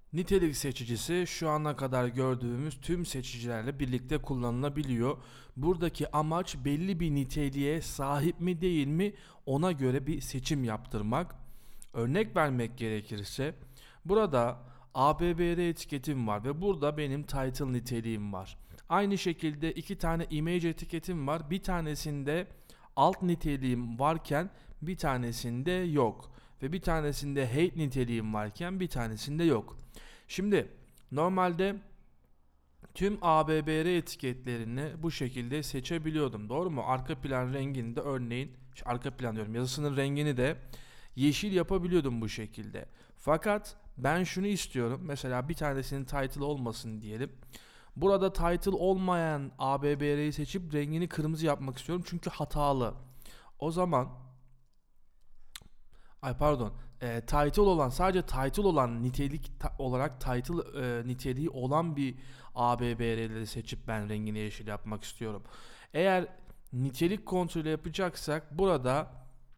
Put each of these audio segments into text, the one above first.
Nitelik seçicisi şu ana kadar gördüğümüz tüm seçicilerle birlikte kullanılabiliyor. Buradaki amaç belli bir niteliğe sahip mi değil mi ona göre bir seçim yaptırmak. Örnek vermek gerekirse burada ABBR etiketim var ve burada benim title niteliğim var. Aynı şekilde iki tane image etiketim var. Bir tanesinde alt niteliğim varken bir tanesinde yok. Ve bir tanesinde hate niteliğim varken bir tanesinde yok. Şimdi normalde tüm ABBR etiketlerini bu şekilde seçebiliyordum. Doğru mu? Arka plan rengini de örneğin, arka plan diyorum, yazısının rengini de yeşil yapabiliyordum bu şekilde. Fakat ben şunu istiyorum. Mesela bir tanesinin title olmasın diyelim. Burada title olmayan ABBR'yi seçip rengini kırmızı yapmak istiyorum. Çünkü hatalı. O zaman title olan, sadece title olan nitelik olarak title niteliği olan bir ABBR'leri seçip ben rengini yeşil yapmak istiyorum. Eğer nitelik kontrolü yapacaksak burada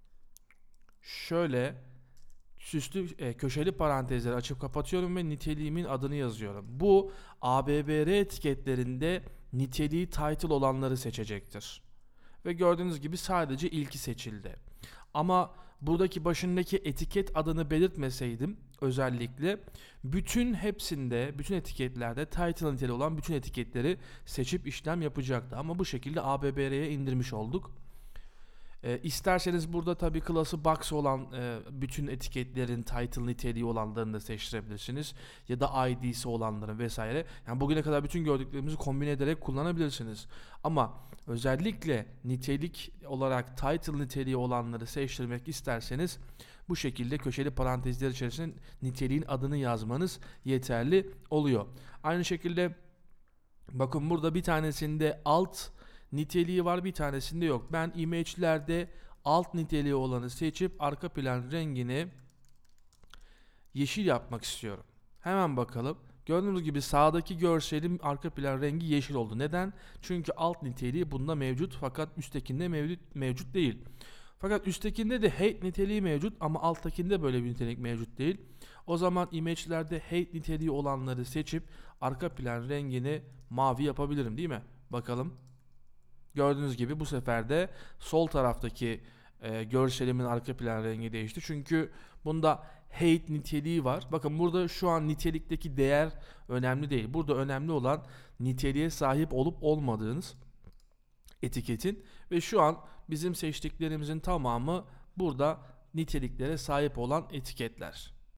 şöyle süslü köşeli parantezleri açıp kapatıyorum ve niteliğimin adını yazıyorum. Bu ABBR etiketlerinde niteliği title olanları seçecektir. Ve gördüğünüz gibi sadece ilki seçildi. Ama buradaki başındaki etiket adını belirtmeseydim özellikle bütün etiketlerde title niteliği olan bütün etiketleri seçip işlem yapacaktı. Ama bu şekilde ABBR'ye indirmiş olduk. İsterseniz burada tabii klası box olan bütün etiketlerin title niteliği olanlarını da seçtirebilirsiniz. Ya da ID'si olanların vesaire. Yani bugüne kadar bütün gördüklerimizi kombine ederek kullanabilirsiniz. Ama özellikle nitelik olarak title niteliği olanları seçtirmek isterseniz bu şekilde köşeli parantezler içerisinde niteliğin adını yazmanız yeterli oluyor. Aynı şekilde bakın burada bir tanesinde alt niteliği var, bir tanesinde yok. Ben image'lerde alt niteliği olanı seçip arka plan rengini yeşil yapmak istiyorum. Hemen bakalım. Gördüğünüz gibi sağdaki görselin arka plan rengi yeşil oldu. Neden? Çünkü alt niteliği bunda mevcut fakat üsttekinde mevcut değil. Fakat üsttekinde de hate niteliği mevcut ama alttakinde böyle bir nitelik mevcut değil. O zaman image'lerde hate niteliği olanları seçip arka plan rengini mavi yapabilirim, değil mi? Bakalım. Gördüğünüz gibi bu sefer de sol taraftaki görselimin arka plan rengi değişti. Çünkü bunda hate niteliği var. Bakın burada şu an nitelikteki değer önemli değil. Burada önemli olan niteliğe sahip olup olmadığınız etiketin ve şu an bizim seçtiklerimizin tamamı burada niteliklere sahip olan etiketler.